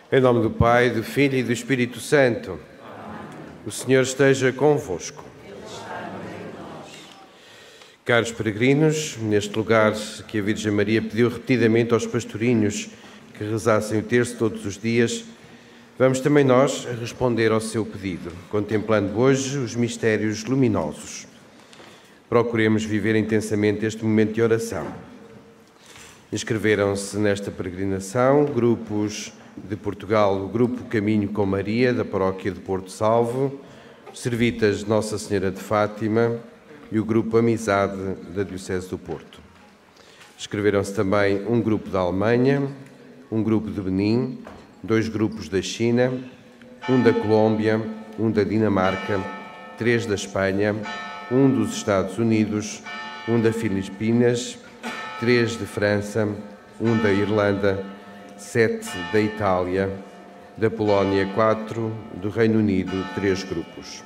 Em nome do Pai, do Filho e do Espírito Santo. Amém. O Senhor esteja convosco. Ele está no meio de nós. Caros peregrinos, neste lugar que a Virgem Maria pediu repetidamente aos pastorinhos que rezassem o terço todos os dias, vamos também nós responder ao seu pedido, contemplando hoje os mistérios luminosos. Procuremos viver intensamente este momento de oração. Inscreveram-se nesta peregrinação grupos de Portugal, o Grupo Caminho com Maria, da Paróquia de Porto Salvo, Servitas de Nossa Senhora de Fátima e o Grupo Amizade da Diocese do Porto. Inscreveram-se também um grupo da Alemanha, um grupo de Benim, 2 grupos da China, um da Colômbia, um da Dinamarca, 3 da Espanha, um dos Estados Unidos, um da Filipinas, 3 de França, um da Irlanda, 7 da Itália, da Polónia 4, do Reino Unido 3 grupos.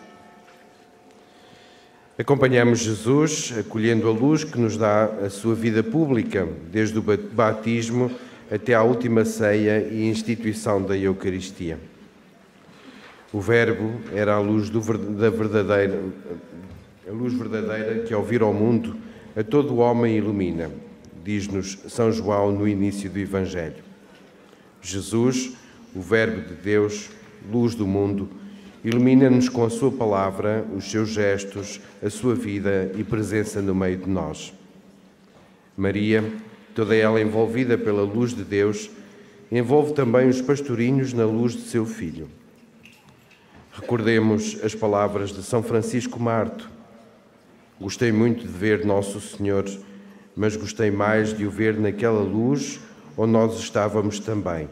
Acompanhamos Jesus acolhendo a luz que nos dá a sua vida pública, desde o batismo até à última ceia e instituição da Eucaristia. O Verbo era a luz verdadeira que ao vir ao mundo a todo o homem ilumina, diz-nos São João no início do Evangelho. Jesus, o Verbo de Deus, luz do mundo, ilumina-nos com a sua palavra, os seus gestos, a sua vida e presença no meio de nós. Maria, toda ela envolvida pela luz de Deus, envolve também os pastorinhos na luz de seu Filho. Recordemos as palavras de São Francisco Marto. Gostei muito de ver Nosso Senhor, mas gostei mais de o ver naquela luz onde nós estávamos também.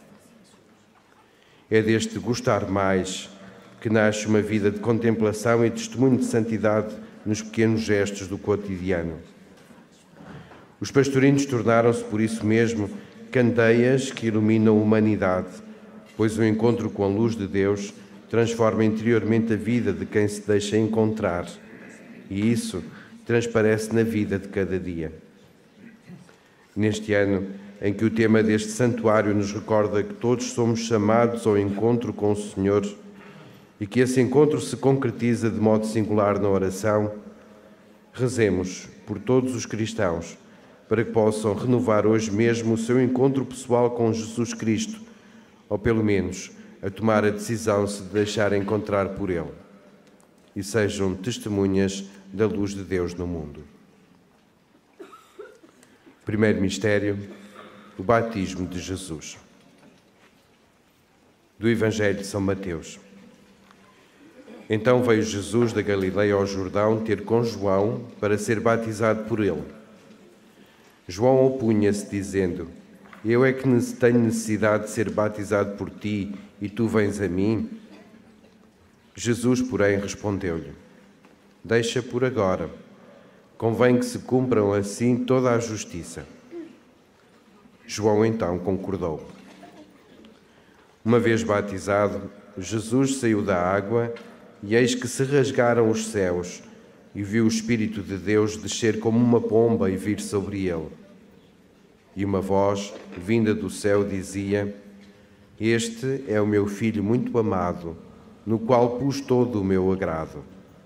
É deste gostar mais que nasce uma vida de contemplação e testemunho de santidade nos pequenos gestos do cotidiano. Os pastorinhos tornaram-se, por isso mesmo, candeias que iluminam a humanidade, pois o encontro com a luz de Deus transforma interiormente a vida de quem se deixa encontrar, e isso transparece na vida de cada dia. Neste ano, em que o tema deste santuário nos recorda que todos somos chamados ao encontro com o Senhor e que esse encontro se concretiza de modo singular na oração, rezemos por todos os cristãos para que possam renovar hoje mesmo o seu encontro pessoal com Jesus Cristo, ou pelo menos a tomar a decisão de se deixar encontrar por Ele, e sejam testemunhas da luz de Deus no mundo. Primeiro mistério, o batismo de Jesus. Do Evangelho de São Mateus. Então veio Jesus da Galileia ao Jordão ter com João para ser batizado por ele. João opunha-se, dizendo: Eu é que tenho necessidade de ser batizado por ti e tu vens a mim? Jesus, porém, respondeu-lhe: Deixa por agora. Convém que se cumpram assim toda a justiça. João então concordou. Uma vez batizado, Jesus saiu da água e eis que se rasgaram os céus e viu o Espírito de Deus descer como uma pomba e vir sobre ele. E uma voz, vinda do céu, dizia: Este é o meu Filho muito amado, no qual pus todo o meu agrado.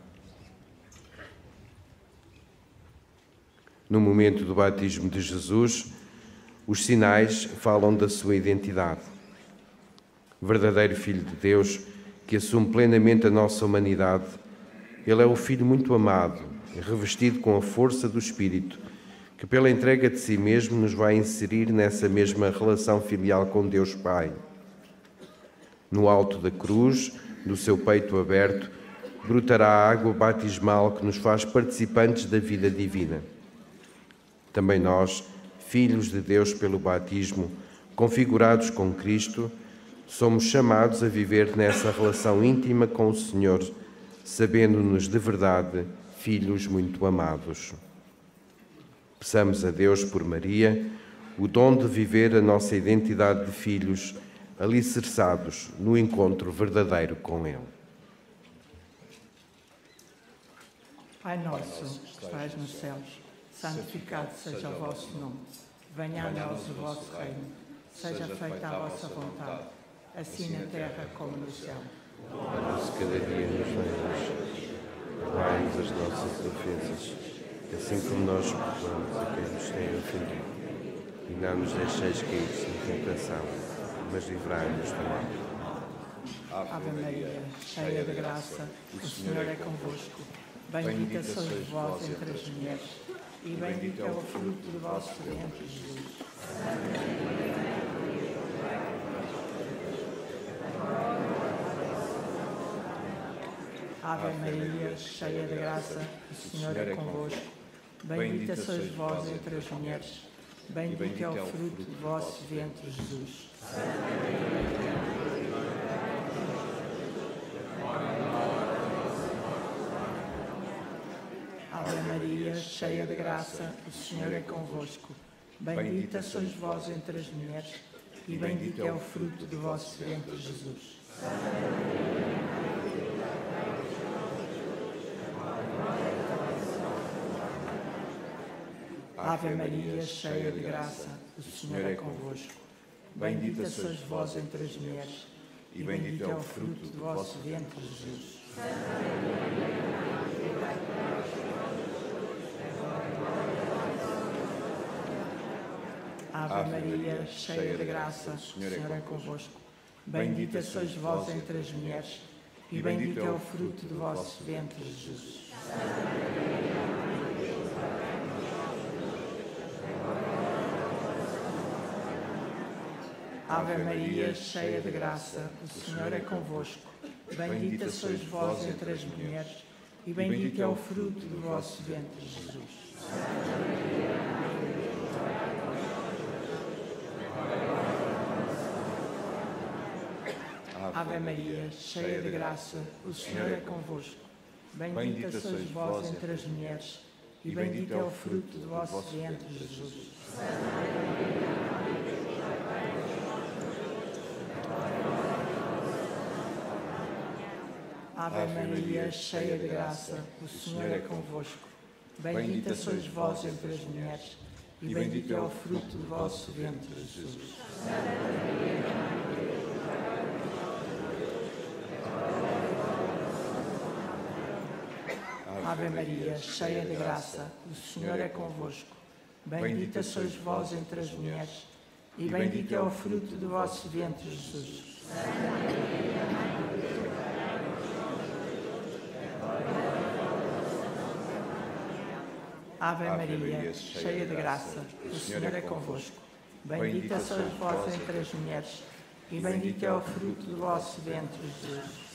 No momento do batismo de Jesus, os sinais falam da sua identidade. Verdadeiro Filho de Deus, que assume plenamente a nossa humanidade, Ele é o Filho muito amado, revestido com a força do Espírito, que pela entrega de si mesmo nos vai inserir nessa mesma relação filial com Deus Pai. No alto da cruz, do seu peito aberto, brotará a água batismal que nos faz participantes da vida divina. Também nós, filhos de Deus pelo batismo, configurados com Cristo, somos chamados a viver nessa relação íntima com o Senhor, sabendo-nos de verdade filhos muito amados. Peçamos a Deus por Maria o dom de viver a nossa identidade de filhos, alicerçados no encontro verdadeiro com Ele. Pai nosso, que estais nos céus, santificado seja o vosso nome. Venha a nós o vosso reino. Seja feita a vossa vontade, assim na terra como no céu. Mas cada dia nos dai hoje. Perdoai-nos as nossas ofensas, assim como nós perdoamos a quem nos tem ofendido. E não nos deixeis cair em tentação, mas livrai-nos do mal. Ave Maria, cheia de graça, o Senhor é convosco. Bendita sois vós entre as mulheres, e bendito é o fruto do vosso ventre, Jesus. Ave Maria, cheia de graça, o Senhor é convosco. Bendita sois vós entre as mulheres, bendito é o fruto do vosso ventre, Jesus. Ave Maria, cheia de graça, o Senhor é convosco. Bendita sois vós entre as mulheres, e bendito é o fruto do vosso ventre, Jesus. Ave Maria, cheia de graça, o Senhor é convosco. Bendita sois vós entre as mulheres, e bendito é o fruto do vosso ventre, Jesus. Ave Maria, cheia de graça, o Senhor é convosco. Bendita sois vós entre as mulheres, e bendito é o fruto do vosso ventre, Jesus. Ave Maria, cheia de graça, o Senhor é convosco. Bendita sois vós entre as mulheres, e bendito é o fruto do vosso ventre, Jesus. Ave Maria, cheia de graça, o Senhor é convosco. Bendita sois vós entre as mulheres, e bendito é o fruto do vosso ventre, Jesus. Ave Maria, cheia de graça, o Senhor é convosco. Bendita sois vós entre as mulheres, e bendito é o fruto do vosso ventre, Jesus. Ave Maria, cheia de graça, o Senhor é convosco. Bendita sois vós entre as mulheres, e bendito é o fruto do vosso ventre, Jesus. Ave Maria, cheia de graça, o Senhor é convosco. Bendita sois vós entre as mulheres, e bendito é o fruto do vosso ventre, Jesus.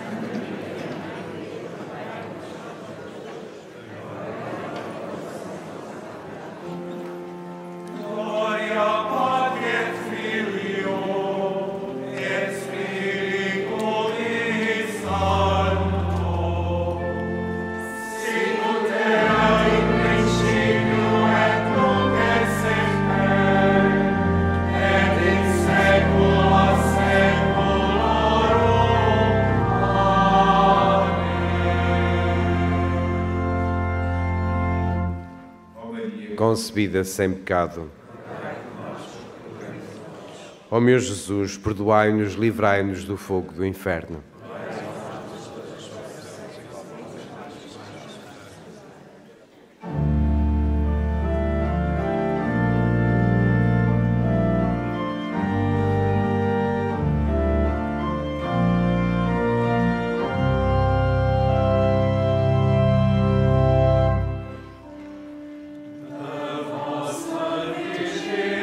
Concebida sem pecado. Ó meu Jesus, perdoai-nos, livrai-nos do fogo do inferno.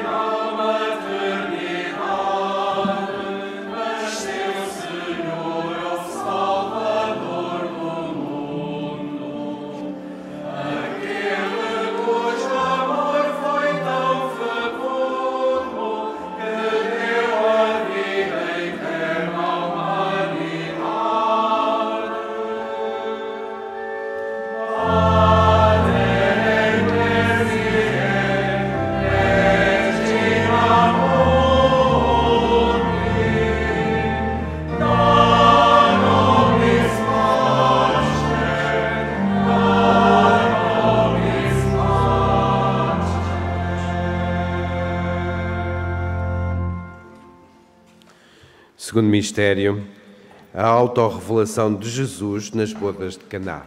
Senhor Segundo mistério, a autorrevelação de Jesus nas bodas de Caná.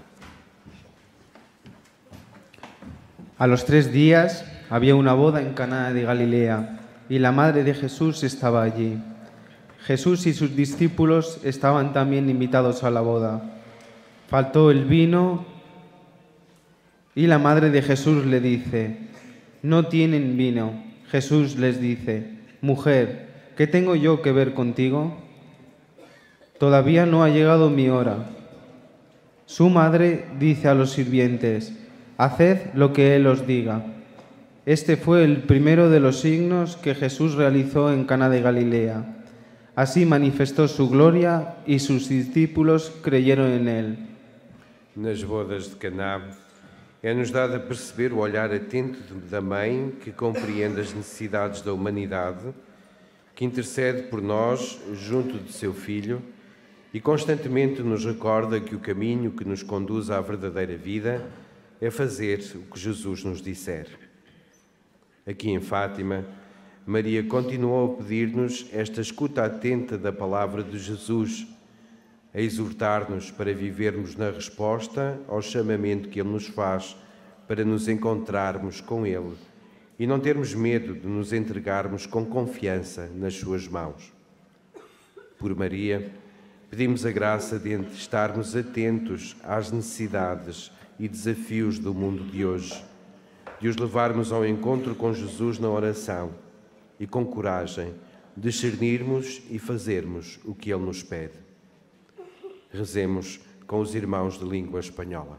A los 3 días había una boda en Caná de Galilea y la madre de Jesús estaba allí. Jesús y sus discípulos estaban también invitados a la boda. Faltó el vino y la madre de Jesús le dice: «No tienen vino». Jesús les dice: «Mujer, ¿qué tengo yo que ver contigo? Todavía no ha llegado mi hora». Su madre dice a los sirvientes: «Haced lo que Él os diga». Este fue el primero de los signos que Jesús realizó en Caná de Galilea. Así manifestó su gloria y sus discípulos creyeron en Él. Nas bodas de Caná, é-nos dado a perceber o olhar atento da mãe que compreende as necessidades da humanidade, que intercede por nós junto de seu Filho e constantemente nos recorda que o caminho que nos conduz à verdadeira vida é fazer o que Jesus nos disser. Aqui em Fátima, Maria continuou a pedir-nos esta escuta atenta da palavra de Jesus, a exortar-nos para vivermos na resposta ao chamamento que Ele nos faz para nos encontrarmos com Ele e não termos medo de nos entregarmos com confiança nas suas mãos. Por Maria, pedimos a graça de estarmos atentos às necessidades e desafios do mundo de hoje, de os levarmos ao encontro com Jesus na oração e, com coragem, discernirmos e fazermos o que Ele nos pede. Rezemos com os irmãos de língua espanhola.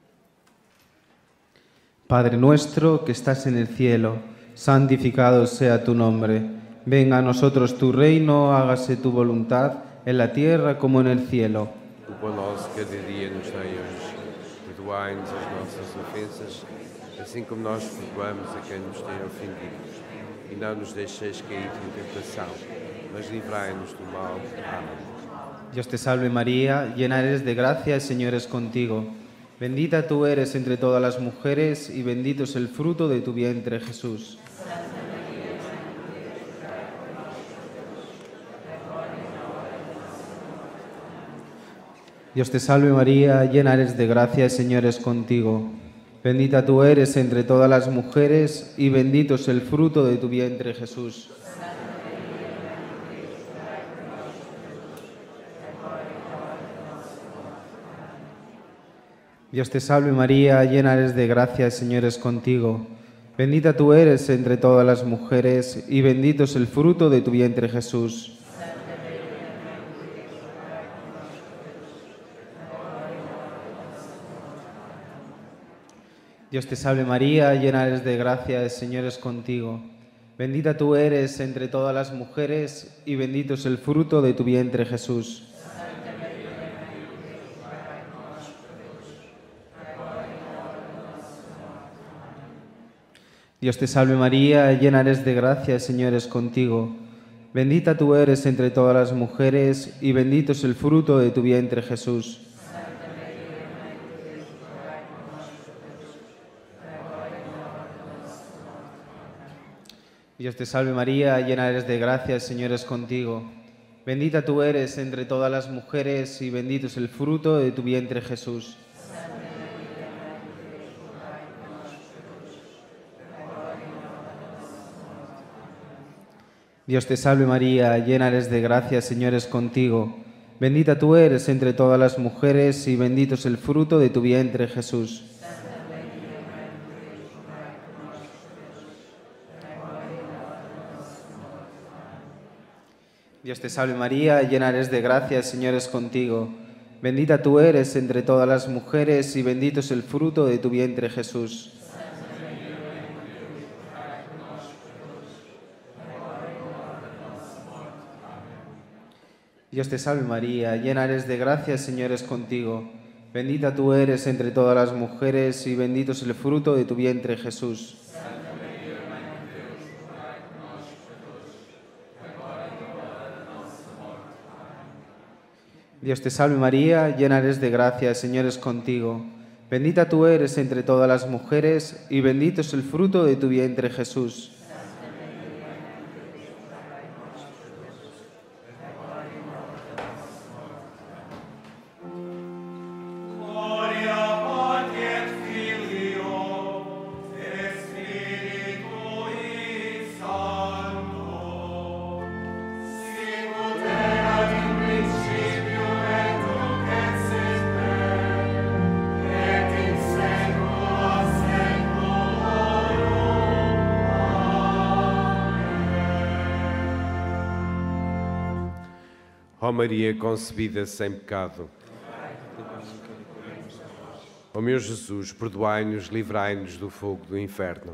Padre nuestro que estás en el cielo, santificado sea tu nombre. Venga a nosotros tu reino, hágase tu voluntad, en la tierra como en el cielo. O pão nosso cada dia nos dai hoje. Perdoai-nos as nossas ofensas, assim como nós perdoamos a quem nos tem ofendido. E não nos deixeis cair em tentação, mas livrai-nos do mal. Amém. Dios te salve María, llena eres de gracia, el Señor es contigo. Bendita tú eres entre todas las mujeres y bendito es el fruto de tu vientre, Jesús. Dios te salve María, llena eres de gracia, el Señor es contigo. Bendita tú eres entre todas las mujeres y bendito es el fruto de tu vientre, Jesús. Dios te salve María, llena eres de gracia, el Señor es contigo. Bendita tú eres entre todas las mujeres y bendito es el fruto de tu vientre, Jesús. Dios te salve María, llena eres de gracia, el Señor es contigo. Bendita tú eres entre todas las mujeres y bendito es el fruto de tu vientre, Jesús. Dios te salve María, llena eres de gracia, el Señor es contigo. Bendita tú eres entre todas las mujeres y bendito es el fruto de tu vientre, Jesús. Dios te salve María, llena eres de gracia, el Señor es contigo. Bendita tú eres entre todas las mujeres y bendito es el fruto de tu vientre, Jesús. Dios te salve María, llena eres de gracia, el Señor es contigo. Bendita tú eres entre todas las mujeres y bendito es el fruto de tu vientre, Jesús. Dios te salve María, llena eres de gracia, el Señor es contigo. Bendita tú eres entre todas las mujeres y bendito es el fruto de tu vientre, Jesús. Dios te salve María, llena eres de gracia, el Señor es contigo. Bendita tú eres entre todas las mujeres y bendito es el fruto de tu vientre, Jesús. Dios te salve María, llena eres de gracia, el Señor es contigo. Bendita tú eres entre todas las mujeres y bendito es el fruto de tu vientre, Jesús. Ó Maria concebida sem pecado. Ó meu Jesus, perdoai-nos, livrai-nos do fogo do inferno.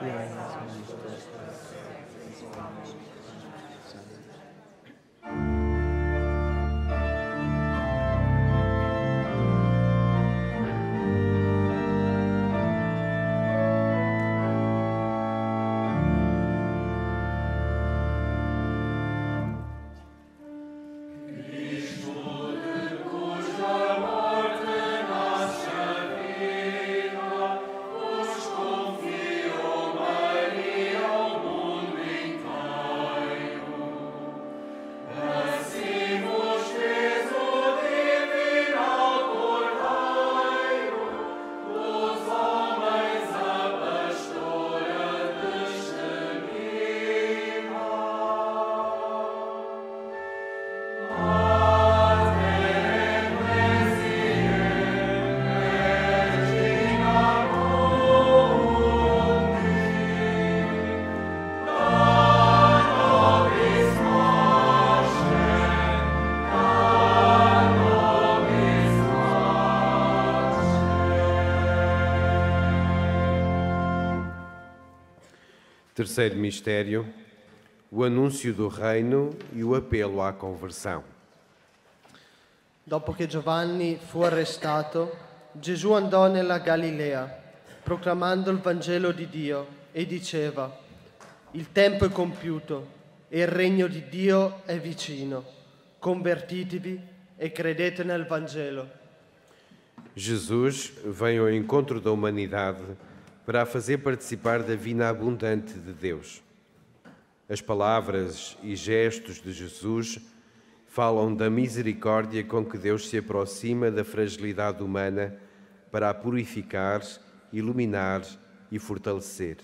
Terceiro mistério, o anúncio do reino e o apelo à conversão. Dopo che Giovanni fu arrestato, Gesù andò nella Galilea, proclamando il Vangelo di Dio, e diceva: il tempo è compiuto e il regno di Dio è vicino. Convertitevi e credete nel Vangelo. Jesus vem ao encontro da humanidade para a fazer participar da vida abundante de Deus. As palavras e gestos de Jesus falam da misericórdia com que Deus se aproxima da fragilidade humana para a purificar, iluminar e fortalecer.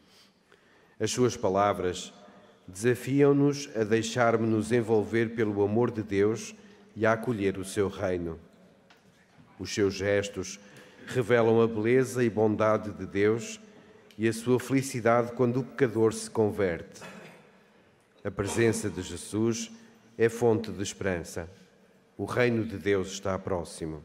As suas palavras desafiam-nos a deixarmos-nos envolver pelo amor de Deus e a acolher o seu reino. Os seus gestos revelam a beleza e bondade de Deus e a sua felicidade quando o pecador se converte. A presença de Jesus é fonte de esperança. O reino de Deus está próximo.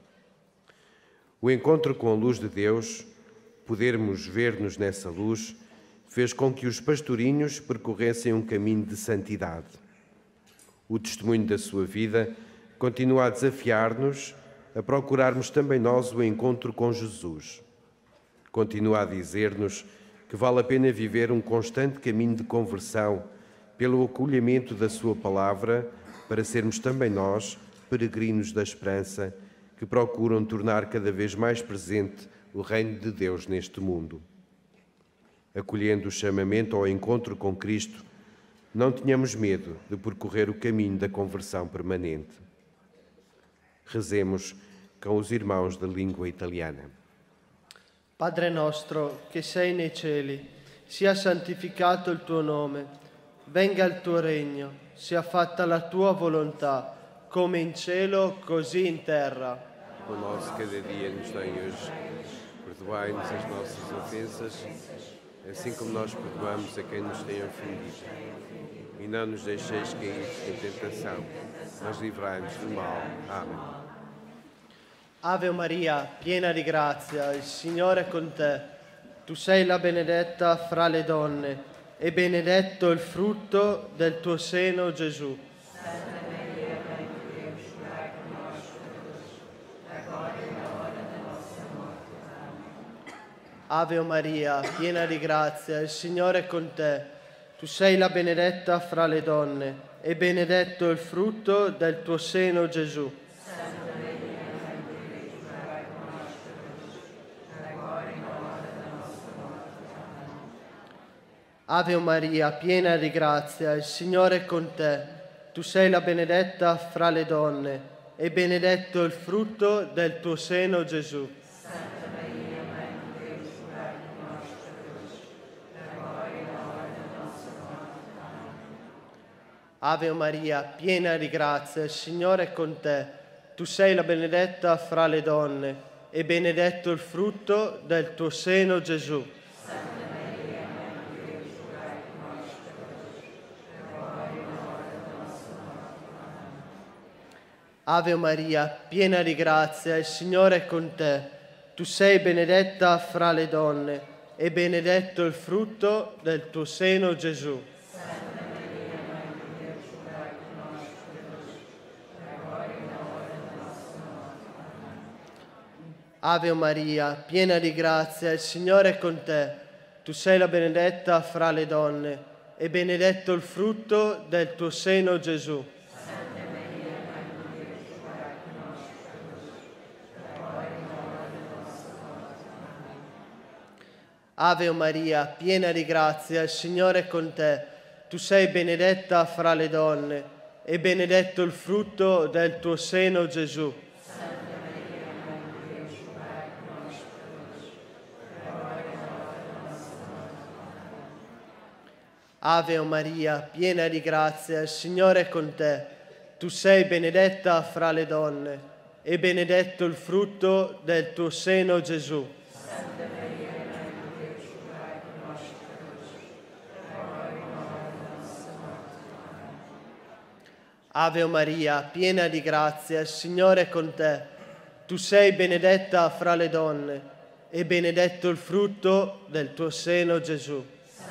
O encontro com a luz de Deus, podermos ver-nos nessa luz, fez com que os pastorinhos percorressem um caminho de santidade. O testemunho da sua vida continua a desafiar-nos a procurarmos também nós o encontro com Jesus. Continua a dizer-nos que vale a pena viver um constante caminho de conversão pelo acolhimento da sua palavra, para sermos também nós peregrinos da esperança que procuram tornar cada vez mais presente o reino de Deus neste mundo. Acolhendo o chamamento ao encontro com Cristo, não tenhamos medo de percorrer o caminho da conversão permanente. Rezemos com os irmãos da língua italiana. Padre nostro, che sei nei cieli, sia santificato il tuo nome, venga il tuo regno, sia fatta la tua volontà, come in cielo, così in terra. O nosso cada dia nos dai hoje, perdoai-nos as nossas ofensas, assim como nós perdoamos a quem nos tem ofendido. E não nos deixeis cair em tentação, mas livrai-nos do mal. Amém. Ave Maria, piena di grazia, il Signore è con te. Tu sei la benedetta fra le donne, e benedetto il frutto del tuo seno, Gesù. Ave Maria, piena di grazia, il Signore è con te. Tu sei la benedetta fra le donne, e benedetto il frutto del tuo seno, Gesù. Ave Maria, piena di grazia, il Signore è con te. Tu sei la benedetta fra le donne, e benedetto il frutto del tuo seno, Gesù. Ave Maria, piena di grazia, il Signore è con te. Tu sei la benedetta fra le donne, e benedetto il frutto del tuo seno, Gesù. Ave Maria, piena di grazia, il Signore è con te. Tu sei benedetta fra le donne, e benedetto il frutto del tuo seno, Gesù. Ave Maria, piena di grazia, il Signore è con te. Tu sei la benedetta fra le donne, e benedetto il frutto del tuo seno, Gesù. Ave Maria, piena di grazia, il Signore è con te. Tu sei benedetta fra le donne, e benedetto il frutto del tuo seno, Gesù. Ave Maria, piena di grazia, il Signore è con te. Tu sei benedetta fra le donne, e benedetto il frutto del tuo seno, Gesù. Ave Maria, piena di grazia, il Signore è con te. Tu sei benedetta fra le donne, e benedetto il frutto del tuo seno, Gesù.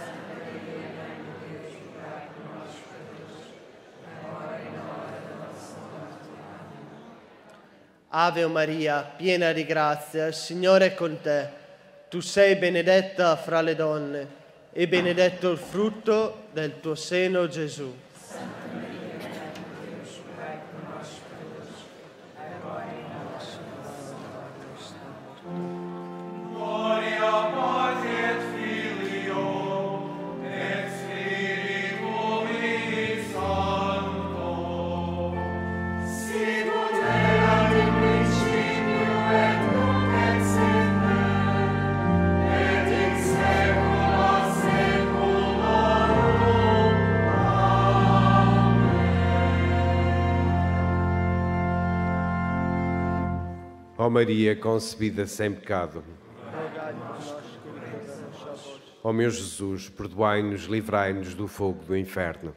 Ave Maria, piena di grazia, il Signore è con te. Tu sei benedetta fra le donne, e benedetto il frutto del tuo seno, Gesù. Ó Maria, concebida sem pecado. Ó meu Jesus, perdoai-nos, livrai-nos do fogo do inferno.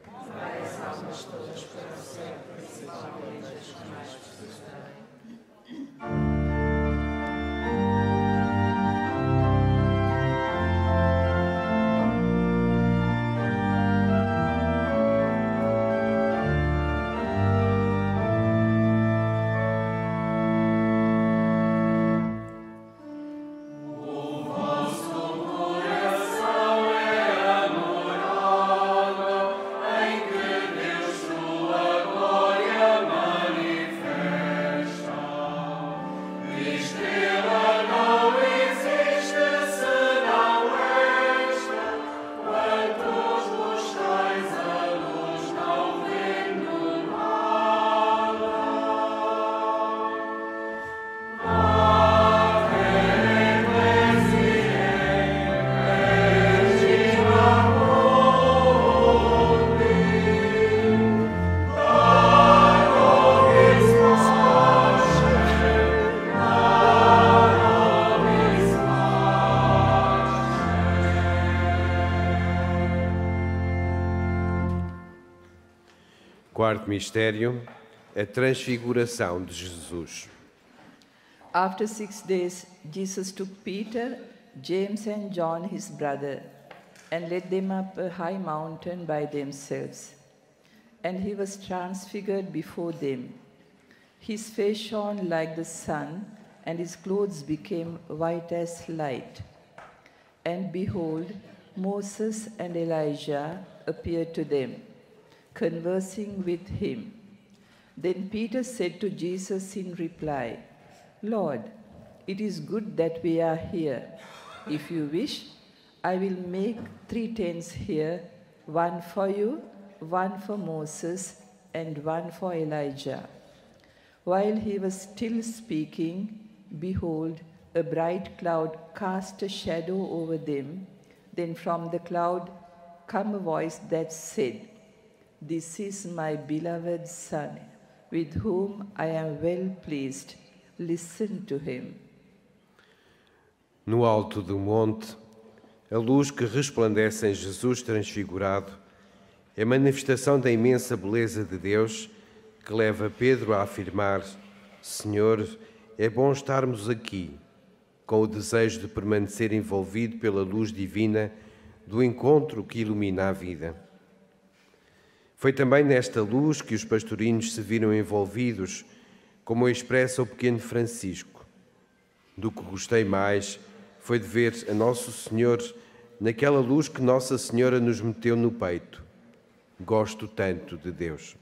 Quarto mistério, a transfiguração de Jesus. After 6 days, Jesus took Peter, James and John, his brother, and led them up a high mountain by themselves. And he was transfigured before them. His face shone like the sun, and his clothes became white as light. And behold, Moses and Elijah appeared to them, conversing with him. Then Peter said to Jesus in reply, Lord, it is good that we are here. If you wish, I will make 3 tents here, one for you, one for Moses, and one for Elijah. While he was still speaking, behold, a bright cloud cast a shadow over them. Then from the cloud came a voice that said, This is my beloved Son, with whom I am well pleased. Listen to him. No alto do monte, a luz que resplandece em Jesus transfigurado é manifestação da imensa beleza de Deus que leva Pedro a afirmar: Senhor, é bom estarmos aqui, com o desejo de permanecer envolvido pela luz divina do encontro que ilumina a vida. Foi também nesta luz que os pastorinhos se viram envolvidos, como expressa o pequeno Francisco. Do que gostei mais foi de ver a Nosso Senhor naquela luz que Nossa Senhora nos meteu no peito. Gosto tanto de Deus.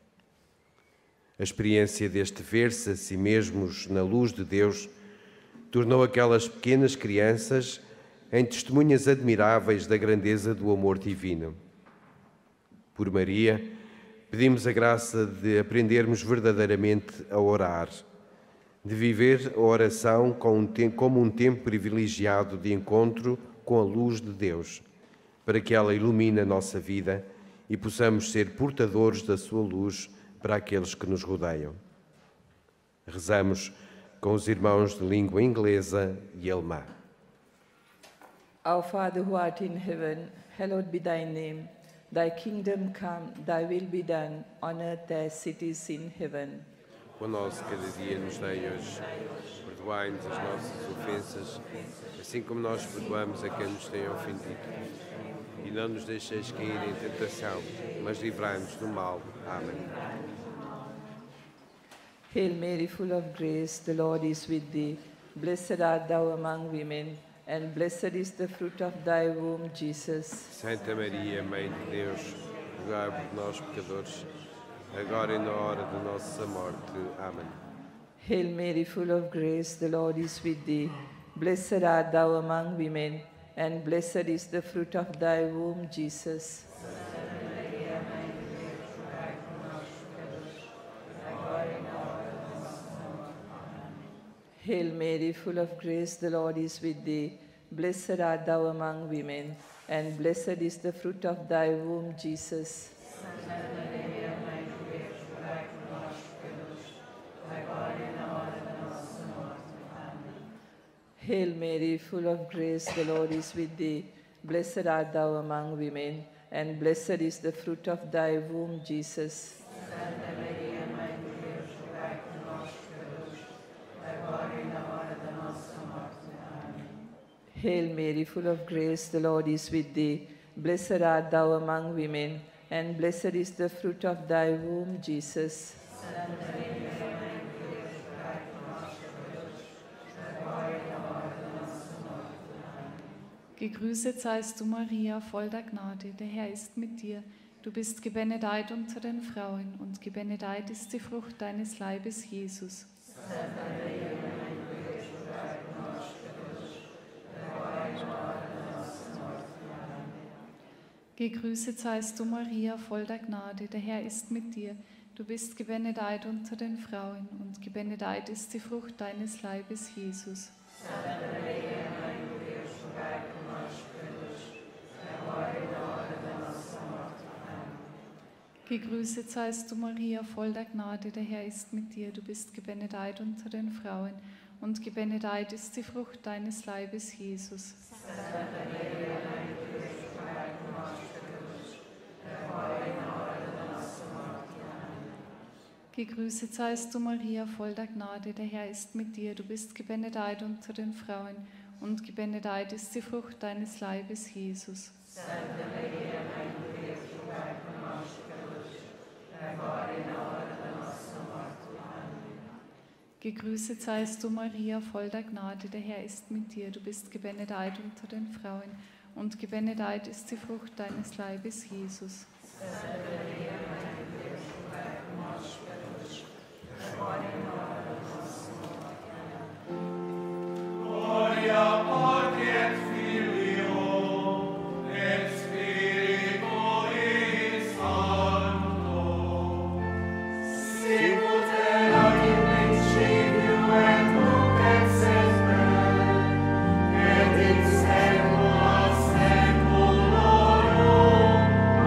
A experiência deste ver-se a si mesmos na luz de Deus tornou aquelas pequenas crianças em testemunhas admiráveis da grandeza do amor divino. Por Maria, pedimos a graça de aprendermos verdadeiramente a orar, de viver a oração como um tempo privilegiado de encontro com a luz de Deus, para que ela ilumine a nossa vida e possamos ser portadores da sua luz para aqueles que nos rodeiam. Rezamos com os irmãos de língua inglesa e alemã. Our Father who art in heaven, hallowed be thy name. Thy kingdom come, thy will be done, on earth as it is in heaven. O nosso cada dia nos dai hoje. Perdoai-nos as nossas ofensas, assim como nós perdoamos a quem nos tem ofendido. E não nos deixeis cair em tentação, mas livrai-nos do mal. Amém. Hail Mary, full of grace, the Lord is with thee. Blessed art thou among women, and blessed is the fruit of thy womb, Jesus. Santa Maria, Mãe de Deus, rogai por nós, pecadores, agora e na hora da nossa morte. Amém. Hail Mary, full of grace, the Lord is with thee. Blessed art thou among women, and blessed is the fruit of thy womb, Jesus. Hail Mary, full of grace, the Lord is with thee. Blessed art thou among women, and blessed is the fruit of thy womb, Jesus. Hail Mary, full of grace, the Lord is with thee. Blessed art thou among women, and blessed is the fruit of thy womb, Jesus. Hail Mary, full of grace, the Lord is with thee. Blessed art thou among women, and blessed is the fruit of thy womb, Jesus. Gegrüßet seist du, Maria, voll der Gnade, der Herr ist mit dir. Du bist gebenedeit unter den Frauen, und gebenedeit ist die Frucht deines Leibes, Jesus. Gegrüßet seist du, Maria, voll der Gnade, der Herr ist mit dir. Du bist gebenedeit unter den Frauen, und gebenedeit ist die Frucht deines Leibes, Jesus. Gegrüßet seist du, Maria, voll der Gnade, der Herr ist mit dir. Du bist gebenedeit unter den Frauen, und gebenedeit ist die Frucht deines Leibes, Jesus. Gegrüßet seist du, Maria, voll der Gnade, der Herr ist mit dir. Du bist gebenedeit unter den Frauen, und gebenedeit ist die Frucht deines Leibes, Jesus. Gegrüßet seist du, Maria, voll der Gnade, der Herr ist mit dir. Du bist gebenedeit unter den Frauen, und gebenedeit ist die Frucht deines Leibes, Jesus. Gloria Patri et Filio et Spiritui Sancto, sicut erat in principio et nunc et semper, et in saecula saeculorum.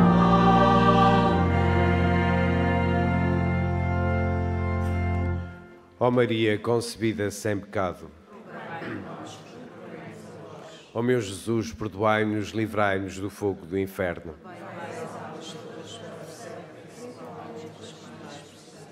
Amen. Ó Maria, concebida sem pecado. Ó meu Jesus, perdoai-nos, livrai-nos do fogo do inferno.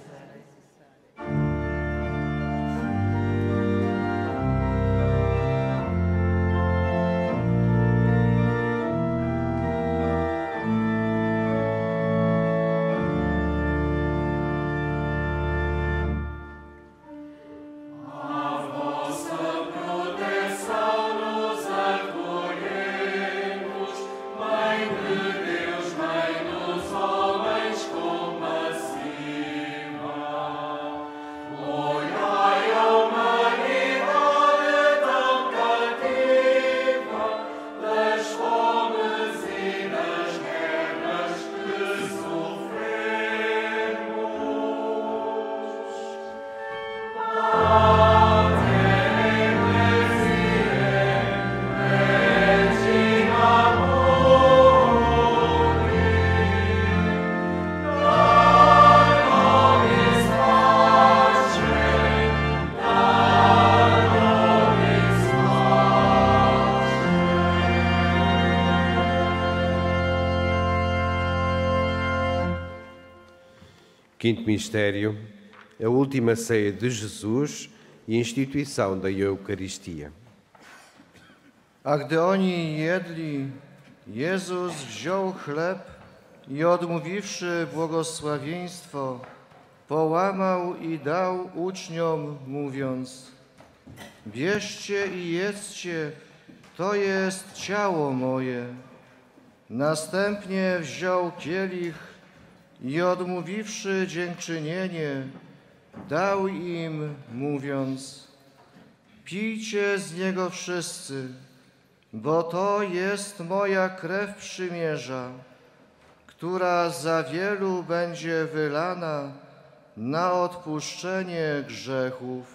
Quinto mistério, a última ceia de Jesus e instituição da Eucaristia. A gdy oni jedli, Jezus wziął chleb i odmówiwszy błogosławieństwo, połamał i dał uczniom, mówiąc: bierzcie i jedzcie, to jest ciało moje. Następnie wziął kielich i odmówiwszy dziękczynienie, dał im, mówiąc: pijcie z niego wszyscy, bo to jest moja krew przymierza, która za wielu będzie wylana na odpuszczenie grzechów.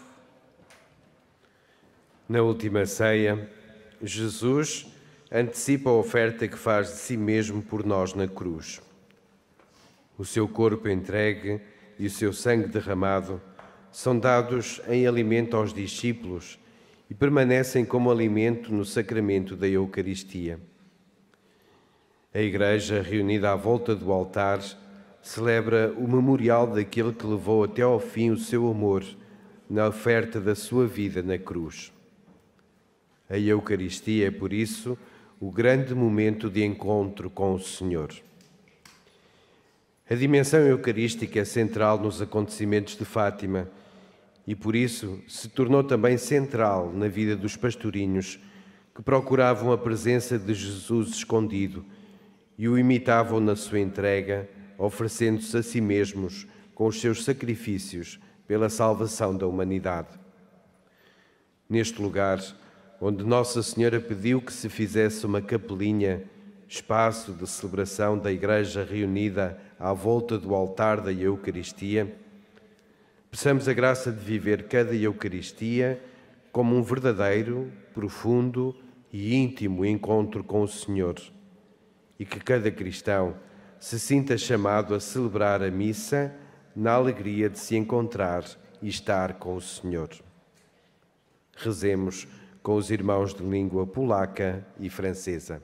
Na última ceia, Jesus antecipa a oferta que faz de si mesmo por nós na cruz. O seu corpo entregue e o seu sangue derramado são dados em alimento aos discípulos e permanecem como alimento no sacramento da Eucaristia. A Igreja, reunida à volta do altar, celebra o memorial daquele que levou até ao fim o seu amor na oferta da sua vida na cruz. A Eucaristia é, por isso, o grande momento de encontro com o Senhor. A dimensão eucarística é central nos acontecimentos de Fátima e, por isso, se tornou também central na vida dos pastorinhos que procuravam a presença de Jesus escondido e o imitavam na sua entrega, oferecendo-se a si mesmos com os seus sacrifícios pela salvação da humanidade. Neste lugar, onde Nossa Senhora pediu que se fizesse uma capelinha, espaço de celebração da Igreja reunida à volta do altar da Eucaristia, peçamos a graça de viver cada Eucaristia como um verdadeiro, profundo e íntimo encontro com o Senhor, e que cada cristão se sinta chamado a celebrar a missa na alegria de se encontrar e estar com o Senhor. Rezemos com os irmãos de língua polaca e francesa.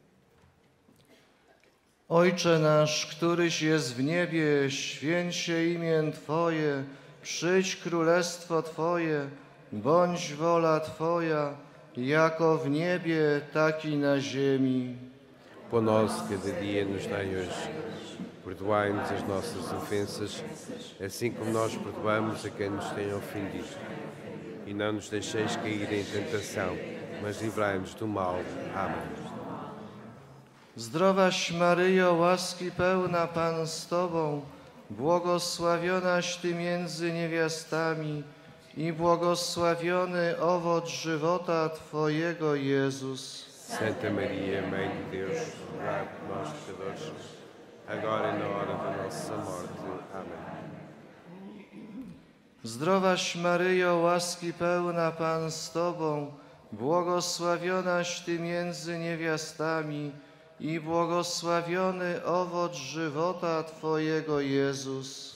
Ojcze nasz, któryś jest w niebie, święć się imię Twoje, przyjdź królestwo Twoje, bądź wola Twoja, jako w niebie, tak i na ziemi. Pão nosso cada dia nos dai hoje. Perdoai-nos as nossas ofensas, assim como nós perdoamos a quem nos tem ofendido. E não nos deixeis cair em tentação, mas livrai-nos do mal. Amém. Zdrowaś Maryjo, łaski pełna, Pan z Tobą, błogosławionaś Ty między niewiastami i błogosławiony owoc żywota Twojego, Jezus. Santa Maria, Mãe de Deus, rogai por nós, pecadores, agora e na hora da nossa morte. Amém. Zdrowaś Maryjo, łaski pełna, Pan z Tobą, błogosławionaś Ty między niewiastami i błogosławiony owoc żywota Twojego, Jezus.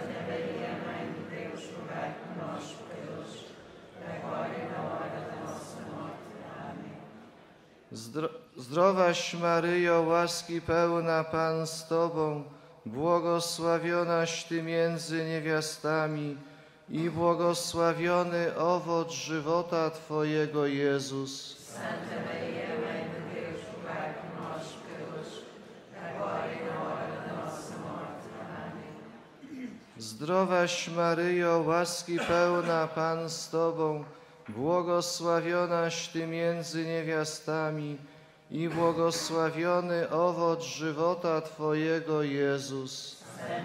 Zdrowaś Maryjo, łaski pełna, Pan z Tobą, błogosławionaś Ty między niewiastami i błogosławiony owoc żywota Twojego, Jezus. Zdrowaś Maryjo, łaski pełna, Pan z Tobą, błogosławionaś Ty między niewiastami i błogosławiony owoc żywota Twojego, Jezus.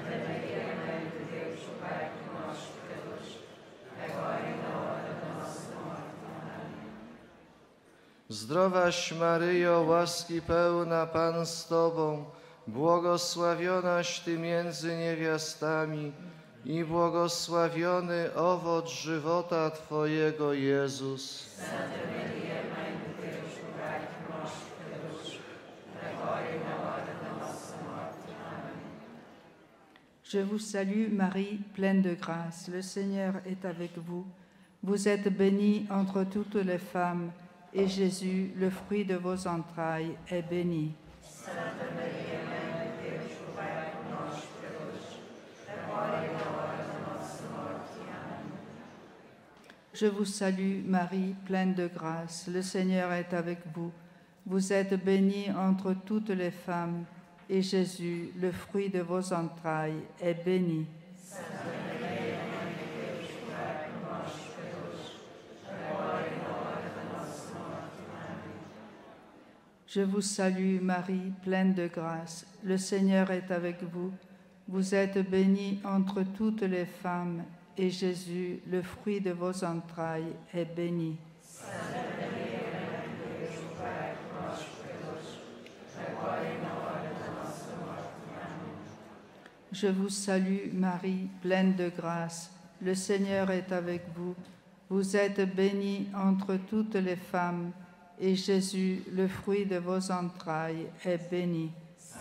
Zdrowaś Maryjo, łaski pełna, Pan z Tobą, błogosławionaś Ty między niewiastami i błogosławiony owoc żywota Twojego, Jezus. Je vous salue Marie, pleine de grâce. Le Seigneur est avec vous. Vous êtes bénie entre toutes les femmes, et Jésus, le fruit de vos entrailles, est béni. Santa Maria, Mãe de Deus, rogai por nós, pecadores, agora Je vous salue, Marie, pleine de grâce. Le Seigneur est avec vous. Vous êtes bénie entre toutes les femmes, et Jésus, le fruit de vos entrailles, est béni. Je vous salue, Marie, pleine de grâce. Le Seigneur est avec vous. Vous êtes bénie entre toutes les femmes, et Jésus, le fruit de vos entrailles, est béni. Je vous salue, Marie, pleine de grâce. Le Seigneur est avec vous. Vous êtes bénie entre toutes les femmes, et Jésus, le fruit de vos entrailles, est béni.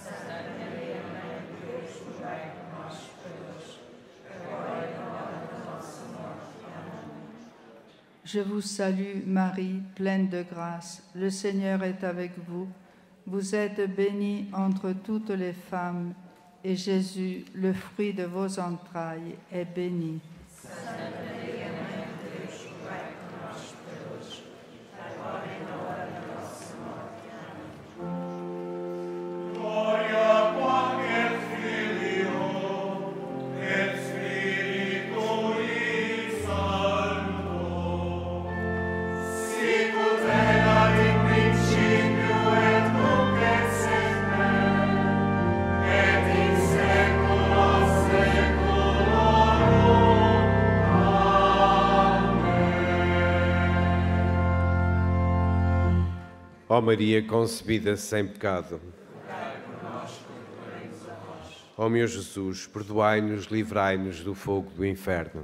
Je vous salue, Marie, pleine de grâce. Le Seigneur est avec vous. Vous êtes bénie entre toutes les femmes, et Jésus, le fruit de vos entrailles, est béni. Ó Maria concebida sem pecado. Ó meu Jesus, perdoai-nos, livrai-nos do fogo do inferno.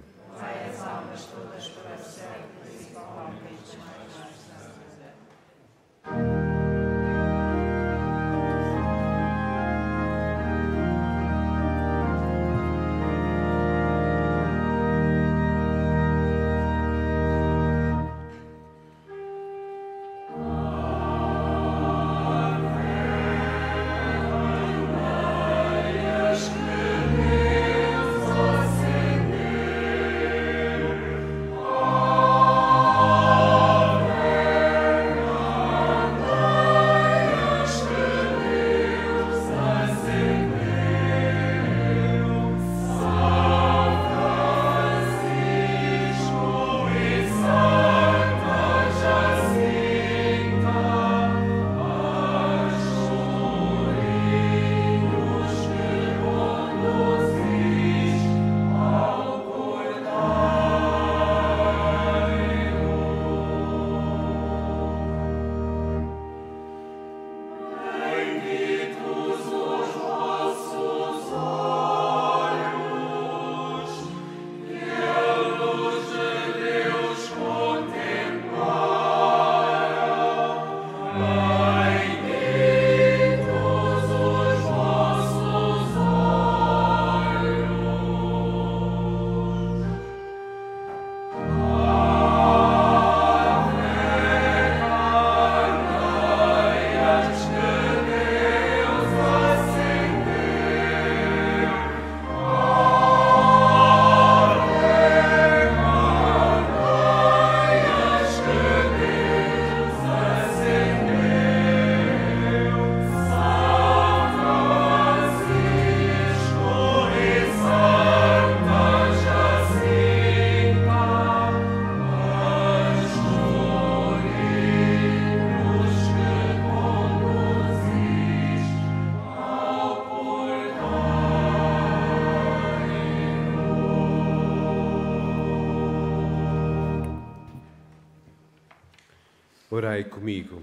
Orai comigo.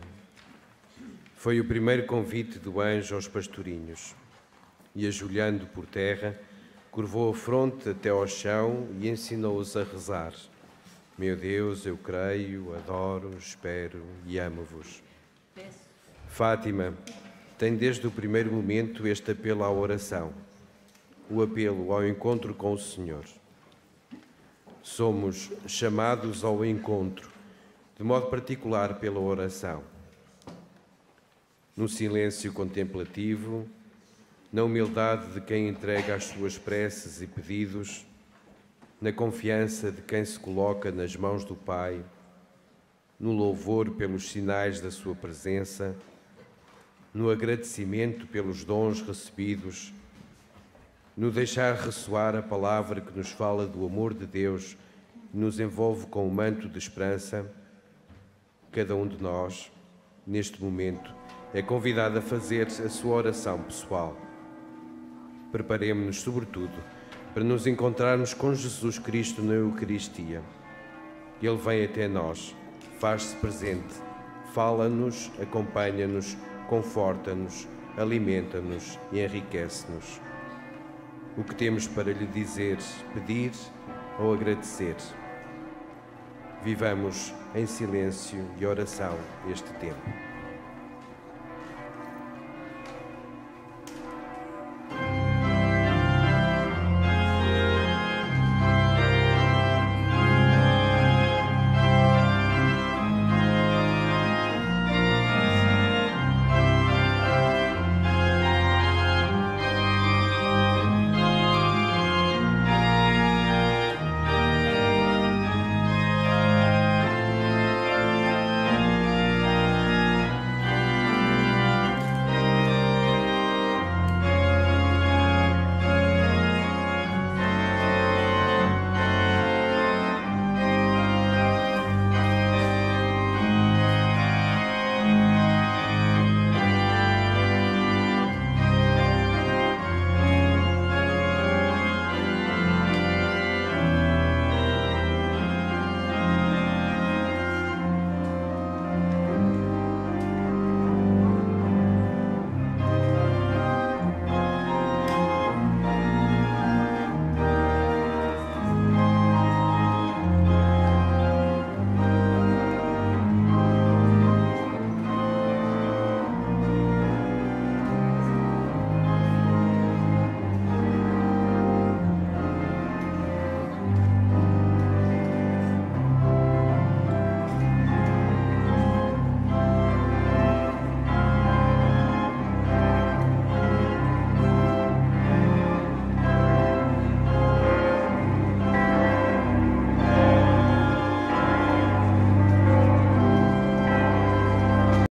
Foi o primeiro convite do anjo aos pastorinhos. E, ajoelhando por terra, curvou a fronte até ao chão e ensinou-os a rezar. Meu Deus, eu creio, adoro, espero e amo-vos. Fátima tem desde o primeiro momento este apelo à oração, o apelo ao encontro com o Senhor. Somos chamados ao encontro, de modo particular pela oração. No silêncio contemplativo, na humildade de quem entrega as suas preces e pedidos, na confiança de quem se coloca nas mãos do Pai, no louvor pelos sinais da sua presença, no agradecimento pelos dons recebidos, no deixar ressoar a palavra que nos fala do amor de Deus e nos envolve com o manto de esperança, cada um de nós, neste momento, é convidado a fazer a sua oração pessoal. Preparemo-nos, sobretudo, para nos encontrarmos com Jesus Cristo na Eucaristia. Ele vem até nós, faz-se presente, fala-nos, acompanha-nos, conforta-nos, alimenta-nos e enriquece-nos. O que temos para lhe dizer, pedir ou agradecer? Vivamos em silêncio e oração este tempo.